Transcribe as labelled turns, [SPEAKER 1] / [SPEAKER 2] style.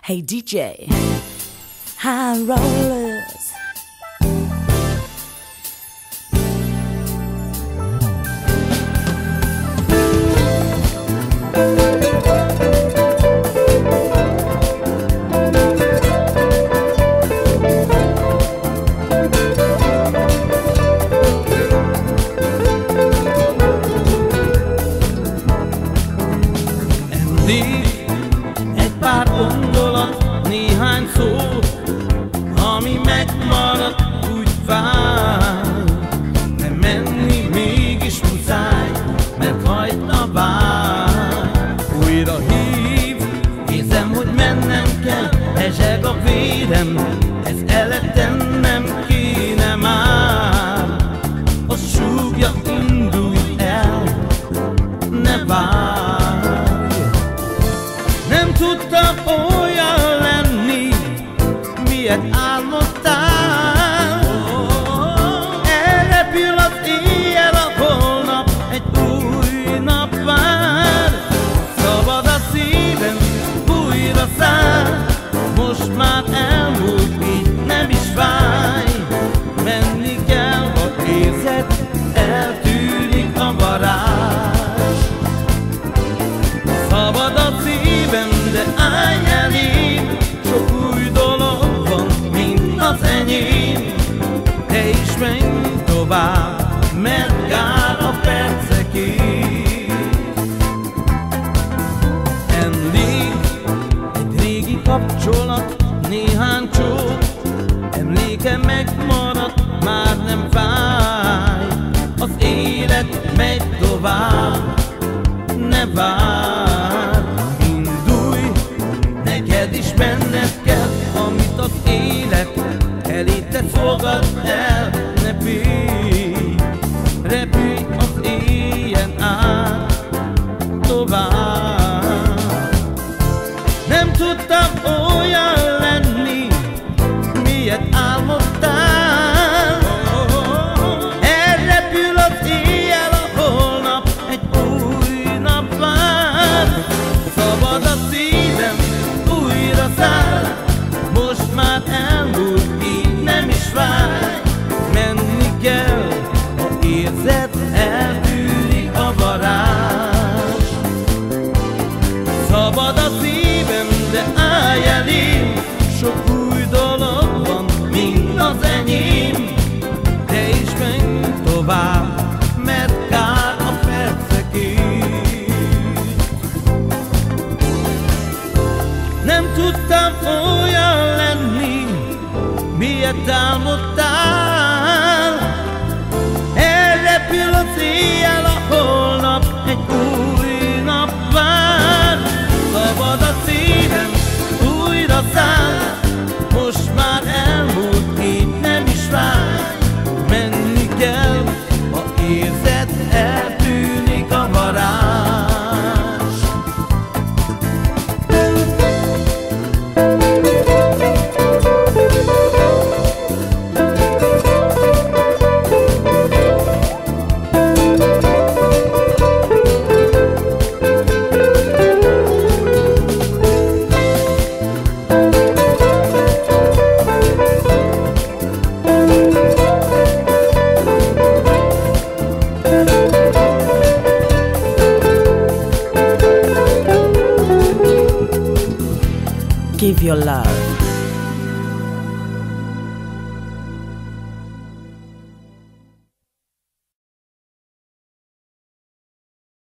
[SPEAKER 1] Hey DJ, high rollers.
[SPEAKER 2] Egy pár gondolat, néhány szó, ami megmaradt, úgy fáj. De menni mégis muszáj, mert hajtna vár. Újra hív, érzem, hogy mennem kell, ezseg a vérem, ez eletten nem kéne már. Azt súgja, indulj el, ne várj. Nem tudtam olyan lenni, miért álmodtál. Elrepül az éjjel, a holnap egy új nap vár. Szabad a szívem, újra száll, most már elmúlt, így nem is fáj. Menni kell, ha érzed, eltűnik a varázs. Szabad a szívem, de állj elém, sok új dolog van, mint az enyém. Te is menj tovább, mert kár a percekért. Emlék, egy régi kapcsolat, néhány csók, emléke megmaradt, már nem fáj. Az élet megy tovább, ne várj. Indulj, neked is menned kell, amit az élet eléted fogad el. Ne félj, repülj az éjjel át tovább. Nem tudtam olyan lenni, miért álmodtál. Elrepül az éjjel, a holnap egy új nap vár. Szabad a szívem, újra száll, most már elmúlt, így nem is fáj. Menni kell, ha érzed, eltűnik a varázs. Szabad a szívem, de állj elém, sok új dolog van, mint az enyém. Te is menj tovább, mert kár a percekért. Nem tudtam olyan lenni, miért álmodtál. Elrepül az éjjel, a holnap egy új nap vár. Szabad a szívem, újra száll, most már elmúlt, így nem is fáj. Menni kell, ha érzed, eltűnik a varázs.
[SPEAKER 1] Give your love